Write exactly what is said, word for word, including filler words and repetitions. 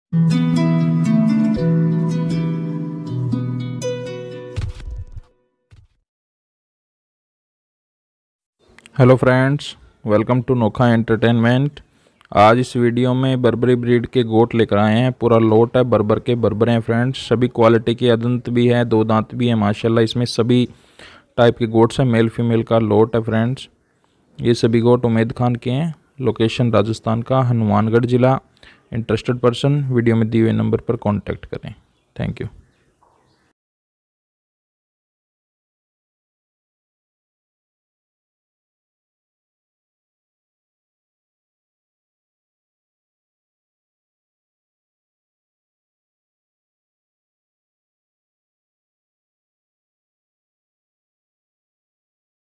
Hello friends, welcome to Nokha entertainment. आज इस video में बर्बरी ब्रीड के गोट लेकर आए हैं। पूरा लोट है, बर्बर के बर्बर हैं फ्रेंड्स। सभी क्वालिटी के अदंत भी है, दो दांत भी है माशाल्लाह। इसमें सभी टाइप के गोट्स हैं, मेल फीमेल का लोट है फ्रेंड्स। ये सभी गोट उमेद खान के हैं। लोकेशन राजस्थान का हनुमानगढ़ ज़िला। इंटरेस्टेड पर्सन वीडियो में दिए हुए नंबर पर कॉन्टैक्ट करें। Thank you.